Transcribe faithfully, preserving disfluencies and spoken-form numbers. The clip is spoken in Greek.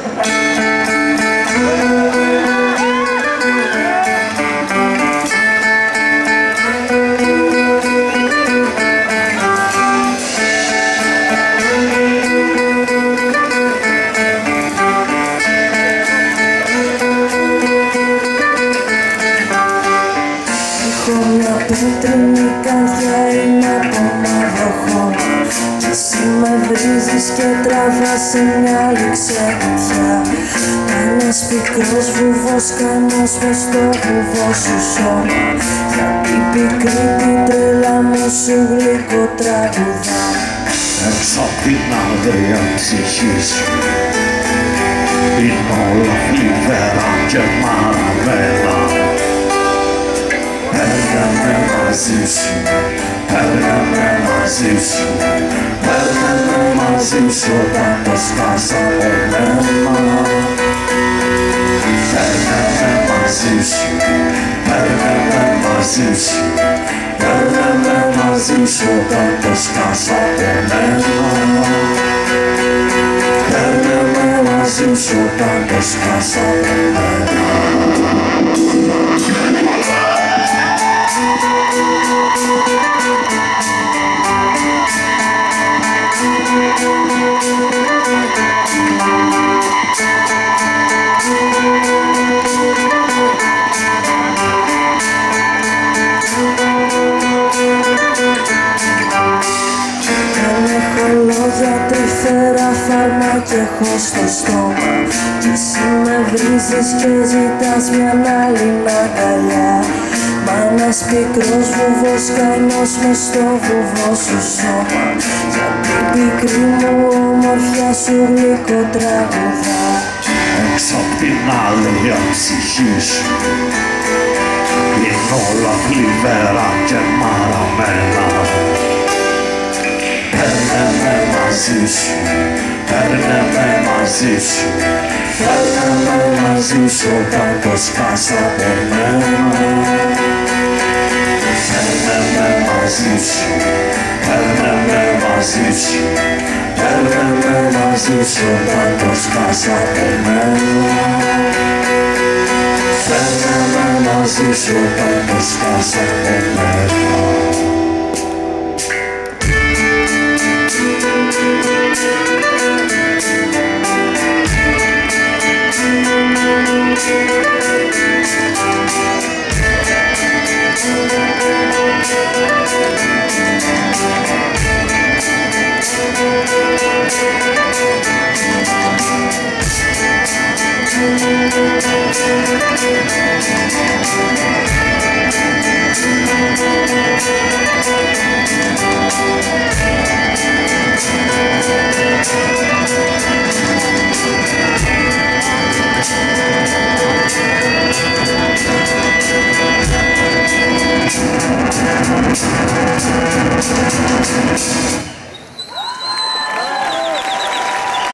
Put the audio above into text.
Πέτρινη καρδιά είναι από μαύρο χώμα κι εσύ με βρίζεις και τραβάς σε μια άλλη ξενιτιά. Ένας πικρός βουβός κανός μες στο βουβό σου σώμα, γιατί πικρή την τρέλα μου σου γλυκό τραγουδά. Έξω απ' την αδρία ψυχή σου είναι όλα φλιβερά και μαραμένα. Παίρνε με μαζί σου, παίρνε με μαζί σου, παίρνε με μαζί σου όταν το σκάς από μένα. Παίρνε με μαζί σου, παίρνε με μαζί σου, παίρνε με μαζί σου όταν το σκάς από μένα. Παίρνε με μαζί σου όταν το σκάς από μένα. Τρυφερά φάρμακα έχω στο στόμα κι εσύ με βρίζεις και ζητάς μια άλλη αγκαλιά. Μα ένας πικρός βουβός κανός μες στο βουβό σου σώμα, γιατί πικρή μου ομορφιά σου γλυκό τραγουδά. Έξω απ' την άλλη ψυχή σου είναι όλα φλιβερά και μαραμένα. Παίρνε με μαζί σου, παίρνε με μαζί σου, παίρνε με μαζί σου όταν το σκάς από μένα. Παίρνε με μαζί σου, παίρνε με μαζί σου, παίρνε με μαζί σου όταν το σκάς από μένα. Παίρνε με μαζί σου όταν το σκάς από μένα.